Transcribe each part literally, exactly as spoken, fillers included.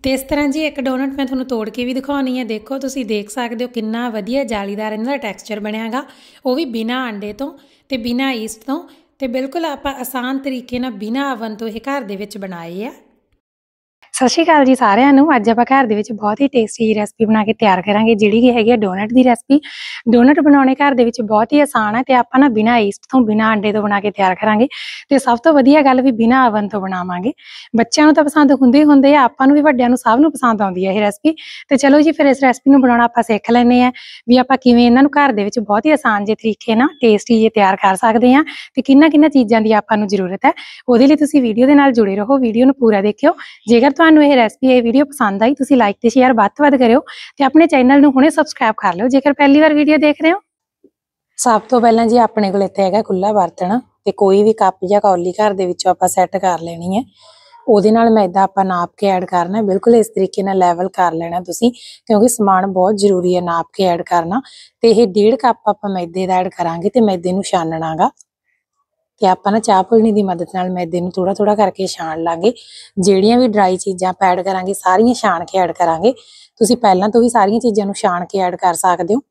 तो इस तरह जी एक डोनट मैं तुहानूं तोड़ के भी दिखाउणी है। देखो तुसीं देख सकते हो कितना वधिया जालीदार इन्हां दा टैक्सचर बनिया गा, वो भी बिना अंडे तो ते बिना ईस्ट तो ते बिल्कुल आपां आसान तरीके नाल बिना ओवन तो ये घर दे विच बनाए आ। सत श्री अकाल जी सारिਆਂ ਨੂੰ। ਅੱਜ ਆਪਾਂ ਘਰ ਦੇ ਵਿੱਚ ਬਹੁਤ ਹੀ ਟੇਸਟੀ ਰੈਸਪੀ ਬਣਾ ਕੇ ਤਿਆਰ ਕਰਾਂਗੇ, ਜਿਹੜੀ ਕਿ ਹੈਗੀ ਹੈ ਡੋਨਟ ਦੀ ਰੈਸਪੀ। ਡੋਨਟ ਬਣਾਉਣੇ ਘਰ ਦੇ ਵਿੱਚ ਬਹੁਤ ਹੀ ਆਸਾਨ ਹੈ ਤੇ ਆਪਾਂ ਨਾ ਬਿਨਾ ਈਸਟ ਤੋਂ ਬਿਨਾ ਅੰਡੇ ਤੋਂ ਬਣਾ ਕੇ ਤਿਆਰ ਕਰਾਂਗੇ। ਤੇ ਸਭ ਤੋਂ ਵਧੀਆ ਗੱਲ ਵੀ ਬਿਨਾ ਓਵਨ ਤੋਂ ਬਣਾਵਾਂਗੇ। ਬੱਚਿਆਂ ਨੂੰ ਤਾਂ ਪਸੰਦ ਹੁੰਦੇ ਹੁੰਦੇ ਆ, ਆਪਾਂ ਨੂੰ ਵੀ ਵੱਡਿਆਂ ਨੂੰ ਸਭ ਨੂੰ ਪਸੰਦ ਆਉਂਦੀ ਹੈ ਇਹ ਰੈਸਪੀ। ਤੇ ਚਲੋ ਜੀ ਫਿਰ ਇਸ ਰੈਸਪੀ ਨੂੰ ਬਣਾਉਣਾ ਆਪਾਂ ਸਿੱਖ ਲੈਂਦੇ ਆ ਵੀ ਆਪਾਂ ਕਿਵੇਂ ਇਹਨਾਂ ਨੂੰ ਘਰ ਦੇ ਵਿੱਚ ਬਹੁਤ ਹੀ ਆਸਾਨ ਜਿਹੇ ਤਰੀਕੇ ਨਾਲ ਟੇਸਟੀ ਜਿਹੇ ਤਿਆਰ ਕਰ ਸਕਦੇ ਹਾਂ ਤੇ ਕਿੰਨਾ ਕਿੰਨਾ ਚੀਜ਼ਾਂ ਦੀ ਆਪਾਂ ਨੂੰ ਜ਼ਰੂਰਤ ਹੈ। ਉਹਦੇ ਲਈ ਤੁਸੀਂ ਵੀਡੀਓ ਦੇ ਨਾਲ ਜੁੜੇ ਰਹੋ, ਵੀਡੀਓ ਨੂੰ ਪੂਰਾ ਦੇਖਿਓ। ਜੇਕਰ ਤੁਹਾਨੂੰ ਇਹ ਰੈਸਪੀ ਇਹ ਵੀਡੀਓ ਪਸੰਦ ਆਈ ਤੁਸੀਂ ਲਾਈਕ ਤੇ ਸ਼ੇਅਰ ਵੱਧ ਤੋਂ ਵੱਧ ਕਰਿਓ ਤੇ ਆਪਣੇ ਚੈਨਲ ਨੂੰ ਹੁਣੇ ਸਬਸਕ੍ਰਾਈਬ ਕਰ ਲਿਓ ਜੇਕਰ ਪਹਿਲੀ ਵਾਰ ਵੀਡੀਓ ਦੇਖ ਰਹੇ ਹੋ। ਸਭ ਤੋਂ ਪਹਿਲਾਂ ਜੀ ਆਪਣੇ ਕੋਲ ਇੱਥੇ ਹੈਗਾ ਖੁੱਲਾ ਬਰਤਨ ਤੇ ਕੋਈ ਵੀ ਕੱਪ ਜਾਂ ਕੌਲੀ ਘਰ ਦੇ ਵਿੱਚੋਂ ਆਪਾਂ ਸੈੱਟ ਕਰ ਲੈਣੀ ਹੈ। ਉਹਦੇ ਨਾਲ ਮੈਦਾ ਆਪਾਂ ਨਾਪ ਕੇ ਐਡ ਕਰਨਾ, ਬਿਲਕੁਲ ਇਸ ਤਰੀਕੇ ਨਾਲ ਲੈਵਲ ਕਰ ਲੈਣਾ ਤੁਸੀਂ, ਕਿਉਂਕਿ ਸਮਾਨ ਬਹੁਤ ਜ਼ਰੂਰੀ ਹੈ ਨਾਪ ਕੇ ਐਡ ਕਰਨਾ। ਤੇ ਇਹ ਡੇਢ ਕੱਪ ਆਪਾਂ ਮੈਦੇ ਦਾ ਐਡ ਕਰਾਂਗੇ ਤੇ ਮੈਦੇ ਨੂੰ ਛਾਨਣਾਗਾ ਤੇ ਆਪਾਂ ਨਾ ਚਾਹ ਪੁਲਣੀ ਦੀ ਮਦਦ ਨਾਲ ਮੈਦੇ ਨੂੰ ਥੋੜਾ ਥੋੜਾ ਕਰਕੇ ਛਾਣ ਲਾਂਗੇ। ਜਿਹੜੀਆਂ ਵੀ ਡਰਾਈ ਚੀਜ਼ਾਂ ਆਪਾਂ ਐਡ ਕਰਾਂਗੇ ਸਾਰੀਆਂ ਛਾਣ ਕੇ ਐਡ ਕਰਾਂਗੇ। ਤੁਸੀਂ ਪਹਿਲਾਂ ਤੋਂ ਵੀ ਸਾਰੀਆਂ ਚੀਜ਼ਾਂ ਨੂੰ ਛਾਣ ਕੇ ਐਡ ਕਰ ਸਕਦੇ ਹੋ।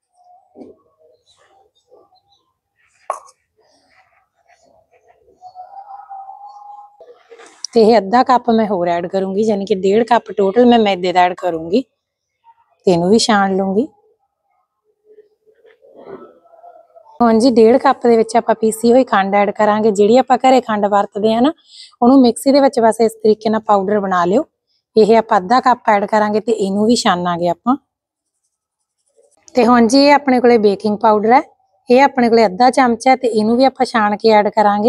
ਤੇ ਇਹ ਅੱਧਾ ਕੱਪ ਮੈਂ ਹੋਰ ਐਡ ਕਰੂੰਗੀ, ਯਾਨੀ ਕਿ ਡੇਢ ਕੱਪ ਟੋਟਲ ਮੈਂ ਮੈਦੇ ਦਾ ਐਡ ਕਰੂੰਗੀ ਤੇ ਇਹਨੂੰ ਵੀ ਛਾਣ ਲੂੰਗੀ। ਹੁਣ ਜੀ ਡੇਢ ਕੱਪ ਦੇ ਵਿੱਚ ਆਪਾਂ ਪੀਸੀ ਹੋਈ ਖੰਡ ਐਡ ਕਰਾਂਗੇ। ਜਿਹੜੀ ਆਪਾਂ ਘਰੇ ਖੰਡ ਵਰਤਦੇ ਆ ਨਾ, ਉਹਨੂੰ ਮਿਕਸੀ ਦੇ ਵਿੱਚ ਬਸ ਇਸ ਤਰੀਕੇ ਨਾਲ ਪਾਊਡਰ ਬਣਾ ਲਿਓ। ਇਹ ਆਪਾਂ ਅੱਧਾ ਕੱਪ ਐਡ ਕਰਾਂਗੇ ਤੇ ਇਹਨੂੰ ਵੀ ਛਾਨਾਂਗੇ ਆਪਾਂ। ਤੇ ਹੁਣ ਜੀ ਇਹ ਆਪਣੇ ਕੋਲੇ ਬੇਕਿੰਗ ਪਾਊਡਰ ਹੈ, ਇਹ ਆਪਣੇ ਕੋਲੇ ਅੱਧਾ ਚਮਚ ਹੈ ਤੇ ਇਹਨੂੰ ਵੀ ਆਪਾਂ ਛਾਣ ਕੇ ਐਡ ਕਰਾਂਗੇ।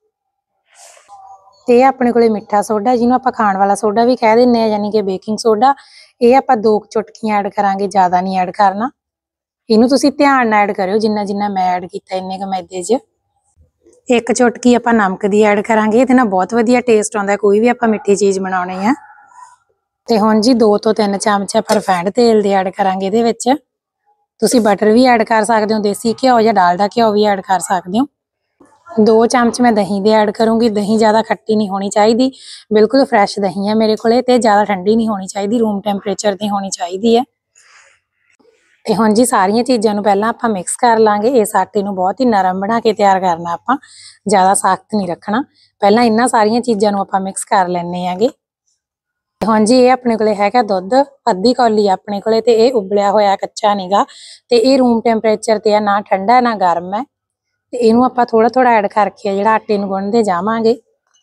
ਤੇ ਇਹ ਆਪਣੇ ਕੋਲੇ ਮਿੱਠਾ ਸੋਡਾ, ਜਿਹਨੂੰ ਆਪਾਂ ਖਾਣ ਵਾਲਾ ਸੋਡਾ ਵੀ ਕਹਿ ਦਿੰਦੇ ਆ, ਯਾਨੀ ਕਿ ਬੇਕਿੰਗ ਸੋਡਾ, ਇਹ ਆਪਾਂ ਦੋ ਚੁਟਕੀਆਂ ਐਡ ਕਰਾਂਗੇ, ਜ਼ਿਆਦਾ ਨਹੀਂ ਐਡ ਕਰਨਾ। ਇਹਨੂੰ ਤੁਸੀਂ ਧਿਆਨ ਨਾਲ ਐਡ ਕਰਿਓ, ਜਿੰਨਾ ਜਿੰਨਾ ਮੈਂ ਐਡ ਕੀਤਾ ਇੰਨੇ ਕੁ ਮੈਦੇ 'ਚ। ਇੱਕ ਚੁਟਕੀ ਆਪਾਂ ਨਮਕ ਦੀ ਐਡ ਕਰਾਂਗੇ, ਇਹਦੇ ਨਾਲ ਬਹੁਤ ਵਧੀਆ ਟੇਸਟ ਆਉਂਦਾ ਕੋਈ ਵੀ ਆਪਾਂ ਮਿੱਠੀ ਚੀਜ਼ ਬਣਾਉਣੀ ਆ। ਤੇ ਹੁਣ ਜੀ ਦੋ ਤੋਂ ਤਿੰਨ ਚਮਚ ਆਪਾਂ ਰਿਫਾਈਂਡ ਤੇਲ ਦੇ ਐਡ ਕਰਾਂਗੇ ਇਹਦੇ ਵਿੱਚ। ਤੁਸੀਂ ਬਟਰ ਵੀ ਐਡ ਕਰ ਸਕਦੇ ਹੋ, ਦੇਸੀ ਘਿਓ ਜਾਂ ਡਾਲਡਾ ਘਿਓ ਵੀ ਐਡ ਕਰ ਸਕਦੇ ਹੋ। ਦੋ ਚਮਚ ਮੈਂ ਦਹੀਂ ਦੇ ਐਡ ਕਰੂੰਗੀ। ਦਹੀਂ ਜ਼ਿਆਦਾ ਖੱਟੀ ਨਹੀਂ ਹੋਣੀ ਚਾਹੀਦੀ, ਬਿਲਕੁਲ ਫਰੈਸ਼ ਦਹੀਂ ਹੈ ਮੇਰੇ ਕੋਲੇ ਤੇ ਜ਼ਿਆਦਾ ਠੰਡੀ ਨਹੀਂ ਹੋਣੀ ਚਾਹੀਦੀ, ਰੂਮ ਟੈਂਪਰੇਚਰ ਤੇ ਹੋਣੀ ਚਾਹੀਦੀ ਹੈ। ਤੇ ਹੁਣ ਜੀ ਸਾਰੀਆਂ ਚੀਜ਼ਾਂ ਨੂੰ ਪਹਿਲਾਂ ਆਪਾਂ ਮਿਕਸ ਕਰ ਲਾਂਗੇ। ਇਸ ਆਟੇ ਨੂੰ ਬਹੁਤ ਹੀ ਨਰਮ ਬਣਾ ਕੇ ਤਿਆਰ ਕਰਨਾ ਆਪਾਂ, ਜ਼ਿਆਦਾ ਸਖਤ ਨਹੀਂ ਰੱਖਣਾ। ਪਹਿਲਾਂ ਇਹਨਾਂ ਸਾਰੀਆਂ ਚੀਜ਼ਾਂ ਨੂੰ ਆਪਾਂ ਮਿਕਸ ਕਰ ਲੈਣੇ ਆਂਗੇ। ਹੁਣ ਜੀ ਇਹ ਆਪਣੇ ਕੋਲੇ ਹੈਗਾ ਦੁੱਧ, ਅੱਧੀ ਕੌਲੀ ਆਪਣੇ ਕੋਲੇ, ਤੇ ਇਹ ਉਬਲਿਆ ਹੋਇਆ ਕੱਚਾ ਨੀਗਾ ਤੇ ਇਹ ਰੂਮ ਟੈਂਪਰੇਚਰ ਤੇ ਆ, ਨਾ ਠੰਡਾ ਨਾ ਗਰਮ ਹੈ। ਤੇ ਇਹਨੂੰ ਆਪਾਂ ਥੋੜਾ ਥੋੜਾ ਐਡ ਕਰਕੇ ਆ ਜਿਹੜਾ ਆਟੇ ਨੂੰ ਗੁੰਨਦੇ ਜਾਵਾਂਗੇ।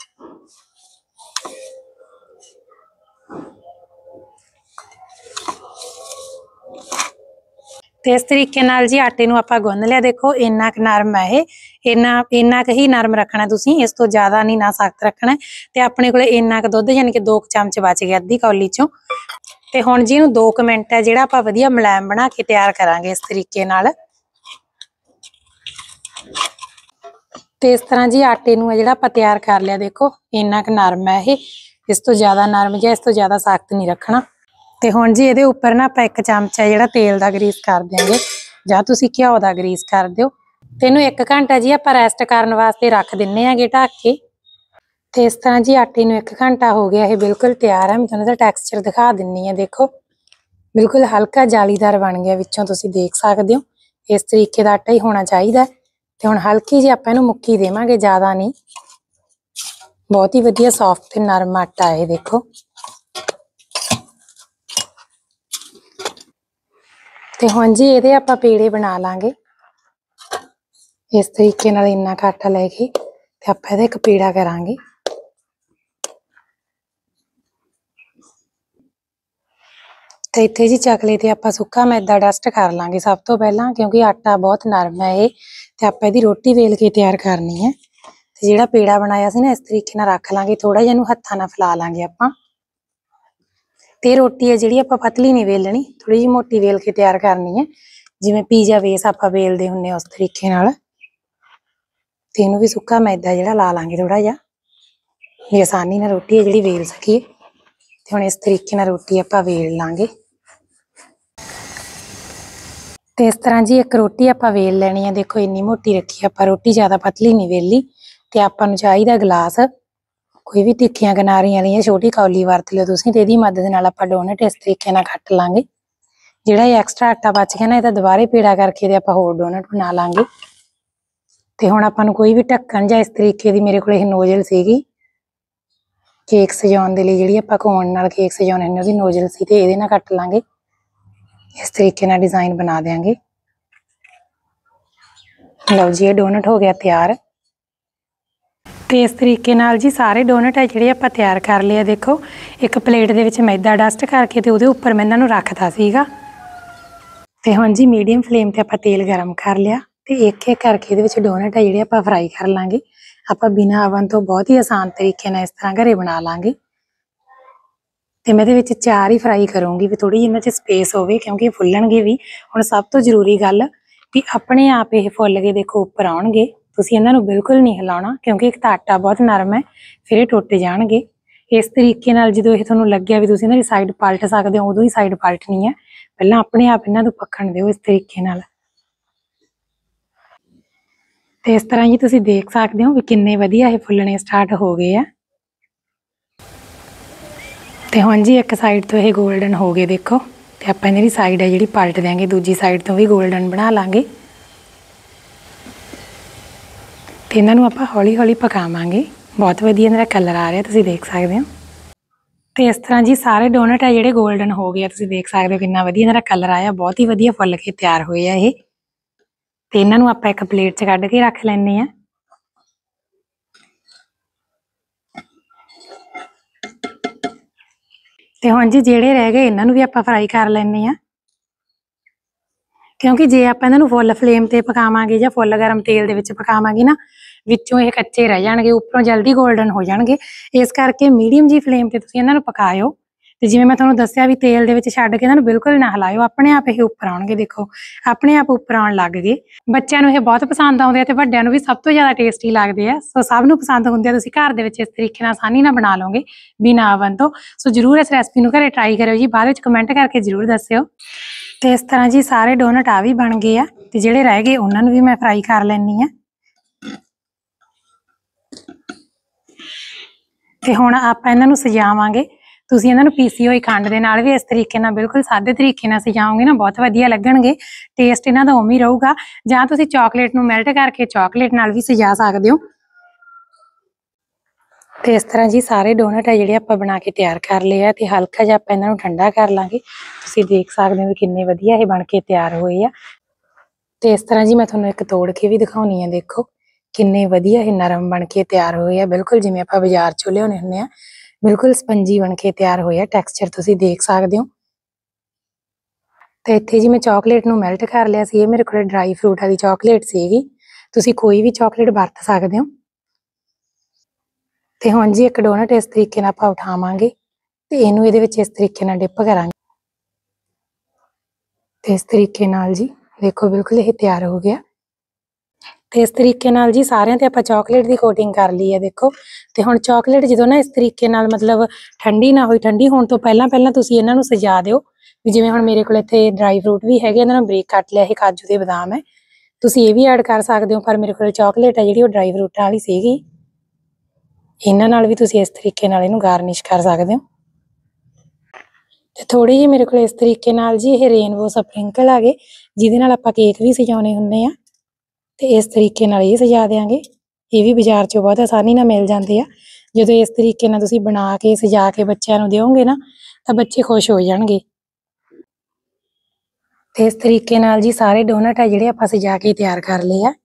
ਤੇ ਇਸ ਤਰੀਕੇ ਨਾਲ ਜੀ ਆਟੇ ਨੂੰ ਆਪਾਂ ਗੁੰਨ ਲਿਆ। ਦੇਖੋ ਇੰਨਾ ਕੁ ਨਰਮ ਹੈ ਇਹ, ਇੰਨਾ ਇੰਨਾ ਕੁ ਹੀ ਨਰਮ ਰੱਖਣਾ ਤੁਸੀਂ, ਇਸ ਤੋਂ ਜ਼ਿਆਦਾ ਨਹੀਂ ਨਾ ਸਖਤ ਰੱਖਣਾ। ਤੇ ਆਪਣੇ ਕੋਲੇ ਇੰਨਾ ਕੁ ਦੁੱਧ ਯਾਨੀ ਕਿ ਦੋ ਚਮਚ ਬਚ ਗਿਆ ਅੱਧੀ ਕੌਲੀ ਚੋਂ। ਤੇ ਹੁਣ ਜੀ ਇਹਨੂੰ ਦੋ ਕੁ ਮਿੰਟ ਹੈ ਜਿਹੜਾ ਆਪਾਂ ਵਧੀਆ ਮੁਲਾਇਮ ਬਣਾ ਕੇ ਤਿਆਰ ਕਰਾਂਗੇ ਇਸ ਤਰੀਕੇ ਨਾਲ। ਤੇ ਇਸ ਤਰ੍ਹਾਂ ਜੀ ਆਟੇ ਨੂੰ ਜਿਹੜਾ ਆਪਾਂ ਤਿਆਰ ਕਰ ਲਿਆ, ਦੇਖੋ ਇੰਨਾ ਕੁ ਨਰਮ ਹੈ ਇਹ, ਇਸ ਤੋਂ ਜ਼ਿਆਦਾ ਨਰਮ ਜਾਂ ਇਸ ਤੋਂ ਜ਼ਿਆਦਾ ਸਖਤ ਨਹੀਂ ਰੱਖਣਾ। ਤੇ ਹੁਣ ਜੀ ਇਹਦੇ ਉੱਪਰ ਨਾ ਆਪਾਂ ਇੱਕ ਚਮਚ ਹੈ ਜਿਹੜਾ ਤੇਲ ਦਾ ਗਰੀਸ ਕਰ ਦਿਆਂਗੇ, ਜਾਂ ਤੁਸੀਂ ਘਿਓ ਦਾ ਗਰੀਸ ਕਰ ਦਿਓ। ਤੇ ਇਹਨੂੰ ਇੱਕ ਘੰਟਾ ਜੀ ਆਪਾਂ ਰੈਸਟ ਕਰਨ ਵਾਸਤੇ ਰੱਖ ਦਿੰਨੇ ਆਂਗੇ ਢੱਕ ਕੇ। ਤੇ ਇਸ ਤਰ੍ਹਾਂ ਜੀ ਆਟੇ ਨੂੰ ਇੱਕ ਘੰਟਾ ਹੋ ਗਿਆ, ਇਹ ਬਿਲਕੁਲ ਤਿਆਰ ਹੈ। ਮੈਂ ਤੁਹਾਨੂੰ ਇਹਦਾ ਟੈਕਸਚਰ ਦਿਖਾ ਦਿੰਨੀ ਆ, ਦੇਖੋ ਬਿਲਕੁਲ ਹਲਕਾ ਜਾਲੀਦਾਰ ਬਣ ਗਿਆ, ਵਿੱਚੋਂ ਤੁਸੀਂ ਦੇਖ ਸਕਦੇ ਹੋ। ਇਸ ਤਰੀਕੇ ਦਾ ਆਟਾ ਹੀ ਹੋਣਾ ਚਾਹੀਦਾ। ਤੇ ਹੁਣ ਹਲਕੀ ਜਿਹੀ ਆਪਾਂ ਇਹਨੂੰ ਮੁੱਕੀ ਦੇਵਾਂਗੇ, ਜ਼ਿਆਦਾ ਨਹੀਂ। ਬਹੁਤ ਹੀ ਵਧੀਆ ਸੌਫਟ ਤੇ ਨਰਮ ਆਟਾ ਹੈ ਦੇਖੋ। ਤੇ ਹੁਣ ਜੀ ਇਹਦੇ ਆਪਾਂ ਪੇੜੇ ਬਣਾ ਲਾਂਗੇ ਇਸ ਤਰੀਕੇ ਨਾਲ। ਇੰਨਾ ਕੁ ਆਟਾ ਲੈ ਕੇ ਤੇ ਆਪਾਂ ਇਹਦਾ ਇੱਕ ਪੇੜਾ ਕਰਾਂਗੇ। ਤੇ ਇੱਥੇ ਜੀ ਚਕਲੇ ਤੇ ਆਪਾਂ ਸੁੱਕਾ ਮੈਦਾ ਡਸਟ ਕਰ ਲਾਂਗੇ ਸਭ ਤੋਂ ਪਹਿਲਾਂ, ਕਿਉਂਕਿ ਆਟਾ ਬਹੁਤ ਨਰਮ ਹੈ ਇਹ। ਤੇ ਆਪਾਂ ਇਹਦੀ ਰੋਟੀ ਵੇਲ ਕੇ ਤਿਆਰ ਕਰਨੀ ਹੈ। ਤੇ ਜਿਹੜਾ ਪੇੜਾ ਬਣਾਇਆ ਸੀ ਨਾ, ਇਸ ਤਰੀਕੇ ਨਾਲ ਰੱਖ ਲਾਂਗੇ, ਥੋੜਾ ਜਿਹਾ ਇਹਨੂੰ ਹੱਥਾਂ ਨਾਲ ਫੈਲਾ ਲਾਂਗੇ ਆਪਾਂ। ਤੇ ਰੋਟੀ ਹੈ ਜਿਹੜੀ ਆਪਾਂ ਪਤਲੀ ਨਹੀਂ ਵੇਲਣੀ, ਥੋੜੀ ਜਿਹੀ ਮੋਟੀ ਵੇਲ ਕੇ ਤਿਆਰ ਕਰਨੀ ਹੈ, ਜਿਵੇਂ ਪੀਜ਼ਾ ਬੇਸ ਆਪਾਂ ਵੇਲਦੇ ਹੁੰਦੇ ਉਸ ਤਰੀਕੇ ਨਾਲ। ਤੇ ਇਹਨੂੰ ਵੀ ਸੁੱਕਾ ਮੈਦਾ ਜਿਹੜਾ ਲਾ ਲਾਂਗੇ ਥੋੜਾ ਜਿਹਾ, ਵੀ ਆਸਾਨੀ ਨਾਲ ਰੋਟੀ ਹੈ ਜਿਹੜੀ ਵੇਲ ਸਕੀਏ। ਤੇ ਹੁਣ ਇਸ ਤਰੀਕੇ ਨਾਲ ਰੋਟੀ ਆਪਾਂ ਵੇਲ ਲਾਂਗੇ। ਤੇ ਇਸ ਤਰ੍ਹਾਂ ਜੀ ਇੱਕ ਰੋਟੀ ਆਪਾਂ ਵੇਲ ਲੈਣੀ ਹੈ, ਦੇਖੋ ਇੰਨੀ ਮੋਟੀ ਰੱਖੀ ਆਪਾਂ ਰੋਟੀ, ਜ਼ਿਆਦਾ ਪਤਲੀ ਨਹੀਂ ਵੇਲੀ। ਤੇ ਆਪਾਂ ਨੂੰ ਚਾਹੀਦਾ ਗਲਾਸ, कोई भी तिखियां किनारियां वाली छोटी कौली वरत लियो तुसीं ते इहदी मदद नाल आपां डोनट इस तरीके नाल कट लांगे। जिहड़ा ये एक्स्ट्रा आटा बच गया ना, ये दोबारे पीड़ा करके इहदे आपां होर डोनट बना लांगे। ते हुण आपां नूं कोई भी ढक्कन जां इस तरीके दी मेरे कोल नोजल सीगी केक सजाउण दे लई, जिहड़ी आपां कोन नाल केक सजाउणे ने ओहदी नोजल सी, ते इहदे नाल कट लांगे। इस तरीके नाल डिजाइन बना देंगे। लो जी, ये डोनट हो गया तैयार। तो इस तरीके नाल जी सारे डोनट है जिहड़े आपां तैयार कर लिया। देखो एक प्लेट दे विच मैदा डस्ट करके ते उहदे उपर मैं इन्हां नूं रखता सीगा। ते हुण जी मीडियम फ्लेम ते आपां तेल गरम कर लिया ते एक एक करके इहदे विच डोनट है जिहड़े आपां फ्राई कर लांगे। आपां बिना अवन तो बहुत ही आसान तरीके नाल इस तरह घरे बना लांगे। ते मैं इहदे विच चार ही फ्राई करूँगी भी थोड़ी इन्हां च स्पेस होवे, क्योंकि फुल्लणगे भी। हुण सब तो जरूरी गल भी अपने आप ये फुੱਲ के देखो उपर आउणगे। तुसीं इन्हां नूं बिल्कुल नहीं हिलाउणा, क्योंकि एक तां आटा बहुत नरम है, फिर ये टुट जाणगे। इस तरीके नाल जदों ये तुहानूं लग्गिया भी तुसीं इन्हां दी साइड पलट सकदे हो, उदों ही साइड पलटनी है। पहलां अपने आप इन्हां नूं पक्कण दिओ इस तरीके नाल। ते इस तरह जी तुसीं देख सकदे हो भी किन्ने वधिया ये फुੱलणे स्टार्ट हो गए आ। ते हुण जी एक साइड तो ये गोल्डन हो गए देखो, ते आपां इन्हां दी साइड है जिहड़ी पलट देंगे, दूजी साइड तो भी गोल्डन बना लांगे। ते इन्हां नूं आपां हौली हौली पकावांगे। बहुत वधिया इन्हां दा कलर आ रहा, तुसीं देख सकदे हो। ते इस तरह जी सारे डोनट है जिहड़े गोल्डन हो गए, तुसीं देख सकदे हो किन्ना वधिया इन्हां दा कलर आया। बहुत ही वधिया फुੱਲ के तैयार होए आ ये। ते इन्हां नूं आपां एक प्लेट च कढ के रख लैने आ। ते हुण जी जिहड़े रह गए इन्हां नूं भी आपां फ्राई कर लैने आ, क्योंकि जे आपां इन्हां नूं फुੱਲ फ्लेम ते पकावांगे जां फुੱਲ गरम तेल दे विच पकावांगे ना, विचों ये कच्चे रह जाणगे, उपरों जल्दी गोल्डन हो जाणगे। इस करके मीडियम जी फ्लेम ते तुसीं इन्हां नूं पकाइओ। ते जिवें मैं तुहानूं दस्सिया भी तेल दे विच छड्ड के इन्हां नूं बिल्कुल ना हिलाइओ, अपने आप ये उपर आउणगे। देखो अपने आप उपर आउण लग गए। बच्चों नूं ये बहुत पसंद आउंदे आ ते वड्डिआं नूं भी सब तो ज़्यादा टेस्टी लगदे आ। सो सब नूं पसंद हुंदे आ। तुसीं घर दे विच इस तरीके नाल आसानी नाल बना लओगे बिना अवन तो। सो जरूर इस रेसिपी नूं घरे ट्राई करिओ जी, बाद विच कमेंट करके जरूर दस्सिओ। ते इस तरह जी सारे डोनट आ भी बन गए आ, ते जिहड़े रह गए उन्हां नूं भी मैं फ्राई कर लैनी आ। ते हुण आपां इन्हां नूं सजावांगे। तुसीं इन्हां नूं पीसी होई खंड दे नाल भी इस तरीके नाल बिल्कुल सादे तरीके नाल सजाओगे ना, बहुत वधिया लगणगे। टेस्ट इन्हां दा उवें ही रहूगा। जां तुसीं चॉकलेट नूं मेल्ट करके चॉकलेट नाल भी सजा सकदे हो। ते इस तरह जी सारे डोनट है जिहड़े आपां बना के तैयार कर लए आ, ते हल्का जिहा आपां इन्हां नूं ठंडा कर लांगे। तुसीं देख सकदे हो किन्ने वधिया ये बन के तैयार होए आ। ते इस तरह जी मैं तुहानूं एक तोड़ के भी दिखाउणी आ। देखो किन्ने वधिया ये नरम बन के तैयार होए आ, बिल्कुल जिवें आपां बाजार चों लिआउने हुंदे आ, बिल्कुल स्पंजी बन के तैयार होए आ। टैक्सचर तुसीं देख सकदे हो। ते इत्थे जी मैं चॉकलेट नूं मेल्ट कर लिया सी। मेरे कोल ड्राई फ्रूट वाली चॉकलेट सीगी, तुसीं कोई भी चॉकलेट वरत सकदे हो। ते हुण जी एक डोनट इस तरीके नाल आपां उठावांगे ते इहनूं इहदे विच इस तरीके नाल डिप करांगे। ते इस तरीके नाल जी देखो बिल्कुल ये तैयार हो गया। ते इस तरीके नाल जी सारिआं ते आपां चॉकलेट दी कोटिंग कर लई है। देखो ते हुण चॉकलेट जदों ना इस तरीके नाल मतलब ठंडी ना होई, ठंडी होण तो पहलां पहलां तुसीं इन्हां नूं सजा दिओ। भी जिवें हुण मेरे कोल इत्थे ड्राई फ्रूट भी हैगे, इन्हां नूं ब्रेक कट लिआ, ये काजू ते बादाम है, तुसीं ये भी ऐड कर सकदे हो। पर मेरे कोल चॉकलेट है जिहड़ी ओह ड्राई फ्रूटां वाली सीगी, इन्हां नाल भी तुसीं इस तरीके नाल इहनूं गार्निश कर सकदे हो। ते थोड़ी जी मेरे कोल इस तरीके नाल जी ये रेनबो स्प्रिंकल आ गए, जिहदे नाल आपां केक भी सजाउने हुंदे आ। ते इस तरीके नाल ये सजा देंगे। ये भी बाजार चों बहुत आसानी नाल मिल जाते हैं। जो इस तरीके नाल तुसीं बना के सजा के बच्चों नूं दिओगे ना, तो बच्चे खुश हो जाणगे। ते इस तरीके नाल जी सारे डोनट है जिहड़े आपां सजा के तैयार कर लए आ।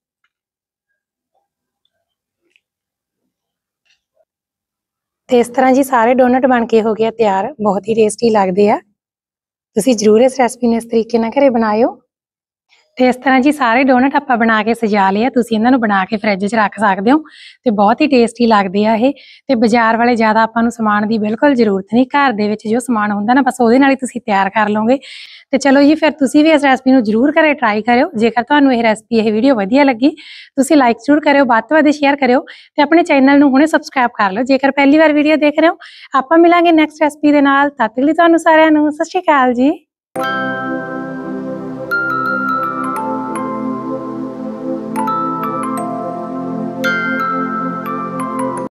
ते इस तरह जी सारे डोनट बन के हो गया तैयार, बहुत ही टेस्टी लगते हैं। तुसीं जरूर इस रेसिपी नूं इस तरीके नाल घरे बनाइओ। ते इस तरह जी सारे डोनट आपां बना के सजा लिए। तुसीं इन्हां नूं बना के फ्रिज च रख सकदे हो, ते बहुत ही टेस्टी लगदे आ ये। ते बाजार वाले ज़्यादा आपां नूं समान की बिल्कुल जरूरत नहीं, घर दे विच जो समान हुंदा ना बस उहदे नाल ही तुसीं तैयार कर लोगे। ते चलो जी फिर तुसीं भी इस रेसिपी नूं जरूर घरे ट्राई करिओ। जेकर तुहानूं ये रेसिपी ये वीडियो वधिया लगी, तुसीं लाइक जरूर करिओ, वध तों वध शेयर करिओ, ते अपने चैनल नूं हुणे सबसक्राइब कर लो जेकर पहली बार वीडियो देख रहे हो। आपां मिलांगे नैक्सट रेसिपी दे नाल, तद तक लई तुहानूं सारिआं नूं सत श्री अकाल जी।